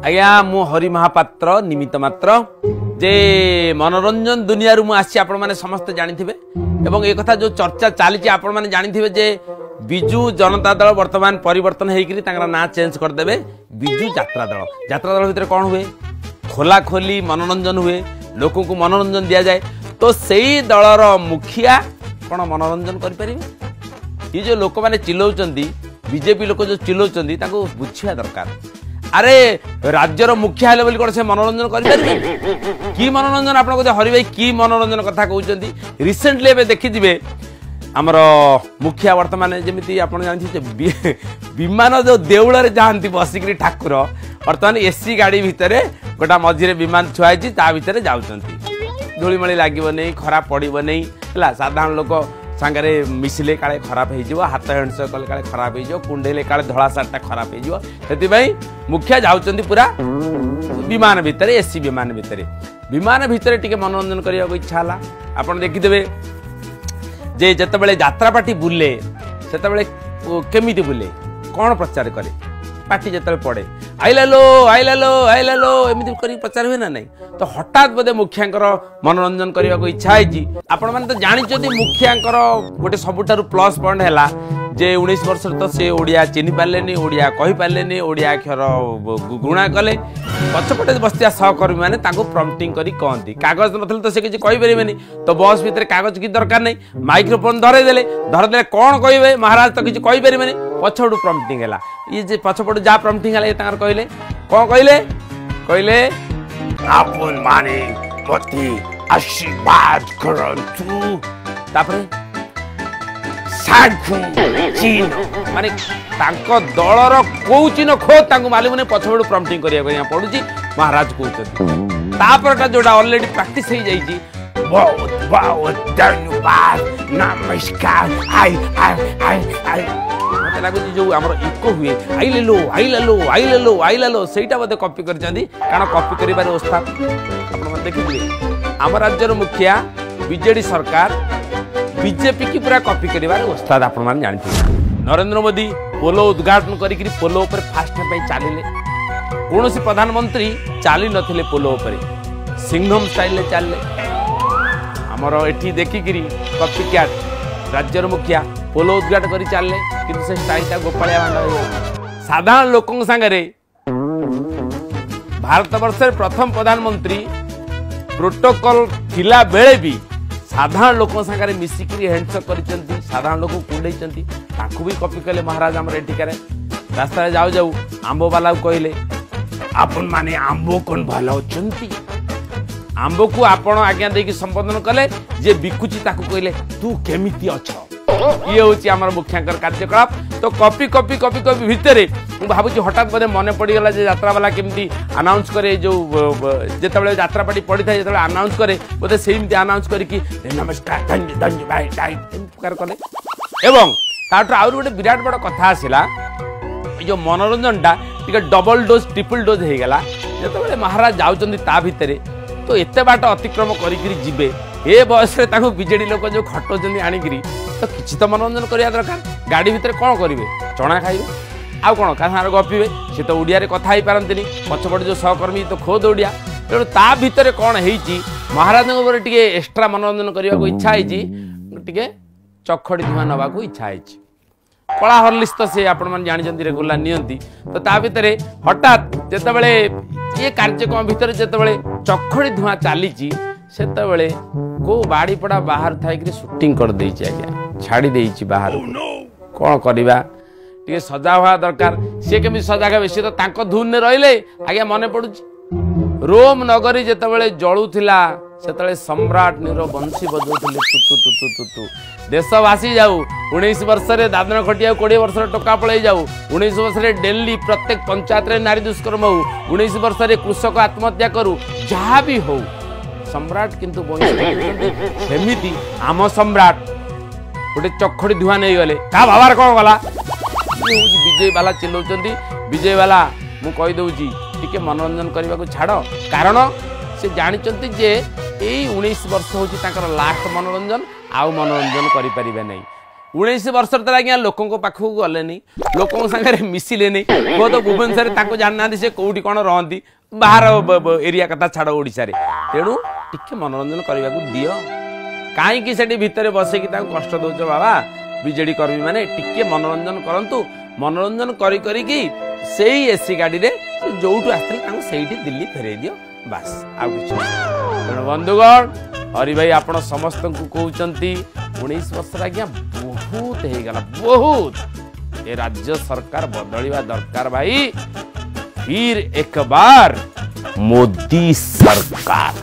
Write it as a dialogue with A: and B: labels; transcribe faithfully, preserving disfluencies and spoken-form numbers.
A: आज्ञा मु हरि महापात्र निमित्त मात्र जे मनोरंजन दुनिया रु आसी आपण माने समस्त जानिथिबे एवं एक कथा जो चर्चा चली आपण माने जानिथिबे जे बिजु जनता दल वर्तमान परिवर्तन हेकरी तांकर ना चेंज कर देबे बिजु यात्रा दल यात्रा दल भितर कोन हुए खोला खोली मनोरंजन हुए लोक को मनोरंजन दिया जाए तो सही दलर मुखिया कोन मनोरंजन करि परिबे ये जो लोक माने चिल्लाउचंदी बीजेपी लोक जो चिल्लाउचंदी ताको बुझिया दरकार अरे राज्यर मुखिया हेले बोली कोन से मनोरंजन करि परिबे की मनोरंजन आपण को हरि भाई की मनोरंजन कथा कहउचंदी रिसेंटली एबे देखि दिबे आमर मुखिया वर्तमान जमी आप जानते विमान जो देउल जाती बसिक ठाकुर बर्तमान एसी गाड़ी भितर गोटा मझे विमान छुआई भितर जाऊँगी धूलीमली लगे नहीं खराब पड़ो नहीं है साधारण लोक सांगे मिसिले काले खराब हो हाथ हैंडस कले काले खराब हो कुंडेले काले धला सार्टा खराब हो मुखिया जाऊँगी पूरा विमान भितर एसी विमान भितर विमान भितर टिके मनोरंजन करने को इच्छा है आप देखीदे जे जतबेले यात्रा पार्टी बुले सेतबेले केमिति बुले कौन प्रचार करे पार्टी जतबेले पड़े आइला लो आइला लो आइला लो एमिति करी प्रचार हुए ना नहीं तो हठात बोधे मुखियांकर मनोरंजन करने को इच्छा है आपण माने तो जानिछथि मुखियांकर गोटे सबुठारु प्लस पॉइंट हैला जे उन्नीस वर्ष तो से ओडिया चिन्हि पारलेनी ओडिया कहि पारलेनी ओडिया अक्षर गुणा कले पछपटे बस्तिया सहकर्मी माने ताको प्रॉम्प्टिंग करी कहती कागज नथले तो से किछि कहि परिबेनी तो बस भितर कागज की दरकार नहीं माइक्रोफोन धरे देले धरे देले कोन कहिबे महाराज तो किछि कहि परिबेनी पछपटु प्रॉम्प्टिंग हैला ये जे पछपटु जा प्रॉम्प्टिंग हैला तांकर कहिले कोन कहिले कहिले आपन माने मती आशीर्वाद करंतु तापर माने दलर कौ चिन्ह खोद तांको मालूम नहीं पछपटू प्रॉम्प्टिंग करिया पड़ुची महाराज कहते जोड़ा ऑलरेडी प्रैक्टिस हो जाइए बहुत बहुत धन्यवाद नमस्कार आई आई आई आई मत लगुच जो आमर इको हुए आइले लो आइले लो आइले लो आइले लो सेटा बोधे कॉपी कर कारण कॉपी करिबार उस्ताद आपण देखिए आम राज्यर मुखिया बीजेडी सरकार बीजेपी की पूरा कॉपी करिबार उस्ताद आपण मान जानथि नरेंद्र मोदी पोलो उद्घाटन करिकरी पोलो ऊपर फास्ट टाइम चलिले कौन प्रधानमंत्री चली नथिले पोलो ऊपर सिंघम स्टाइल ले चलले हमर एठी देखिकरी कॉपी कैट राज्यर मुखिया पोलो उद्घाटन करी चलले किंतु से स्टाइलटा गोपालिया भांडा साधारण लोकन संगे भारत वर्ष प्रथम प्रधानमंत्री प्रोटोकॉल थिला बेले भी साधारण लोक सागर मिसिकी हैंडसक कर साधारण लोक कुंडई भी कॉपी कले महाराज आम एठिकार रास्ता जाऊ जाऊ आंब बाला कहले आपण माने आंब कौन भल आंब को आपण आज्ञा देकी संबोधन कले जे बिकुची ताकू कहले तू केमिति अछ ये होची आमर मुखियांकर कार्यकलाप तो कॉपी कॉपी कॉपी कॉपी भितर भावुची हठात बोधे मन पड़गला यात्रा वाला केमती अनाउंस करे जो जिते यात्रा पार्टी पड़ी था जो अनाउंस करे बोधे सेमती अनाउंस करके नमस्कार धन्य धन्य भाई भाई प्रकार कले एवं ताठू आउर गोटे विराट बड़ कथा आसला जो मनोरंजन टा टिके डबल डोज ट्रिपल डोज हो गला जिते महाराज जाउचंदी ता भितर तो एते बाट अतिक्रम करिकरी जिबे ए बयस रे ताको बीजेडी लोक जो खटोचंदी आनिकरी तो किछि तो मनोरंजन करिया दरकार गाड़ी भितर कोन करिवे चना खाइबे आउ कोन का गपिबे से तो ओडिया रे कथा ही पारंतिनी पछपट जो सहकर्मी तो खोद ओडिया तेणु ता भितर कौन है महाराज टे एक्सट्रा मनोरंजन करने को इच्छा है टे चखड़ी धुआं नवा को इच्छा है कला हर्लिक्स तो से आपण जानते रेगुला नियंती तो ता भितर हठात जिते ये कार्यक्रम भितर जिते चखड़ी धुआं चली से को बाड़ी पड़ा बाहर थी शूटिंग कर देछि आज्ञा छाड़ी देछि बाहर कौन करवा टे सजा हुआ दरकार सी केमी सजा हे सी तो तांको धुन रहिले आज्ञा मन पड़ुछि रोम नगरी जिते जलुला से सम्राट नीरो बंशी बजाउले तुतु तुतु तुतु देशवासी जाऊ उन्नीस वर्ष रे दादन खटिया कोड़े वर्ष टोका पलि जाऊ उन्नीस वर्ष रे डेली प्रत्येक पंचायत रे नारी दुष्कर्म हो उन्नीस वर्ष रे कृषक आत्महत्या करू जहाँ भी हो सम्राट किंतु सेमिति आम सम्राट गोटे चखड़ी धुआं नहीं गले क्या भावार कौन गला विजय बाला चिल्लाउछंती विजय बाला मु कहि दउची टिके मनोरंजन करने को छाड़ कारण से जानिचंती जे उन्नीस वर्ष होची तांकर लास्ट मनोरंजन आउ मनोरंजन करि परिबे नहीं उन्नीस वर्ष तर आज्ञा लोकों पाखक गले लोकों सागर मिसिले नहीं वो तो भुवनेश्वर जाना से कौटी कौन रहती बाहर एरिया कथा छाड़ ओडिशा रे तेणु टिके मनोरंजन करने को दियो कहीं से भितर बसैकी कष्ट दौच बाबा बीजेडी कर्मी मैंने टिके मनोरंजन करंतु मनोरंजन करी करी से एसी गाड़ी रे जो आसते दिल्ली फेरे दियो बास आ तेणु बंधुगण हरि भाई आपण समस्त को कहते उन्नीस वर्ष आज्ञा बहुत हो गला बहुत ये राज्य सरकार बदलवा दरकार भाई फिर एक बार मोदी सरकार।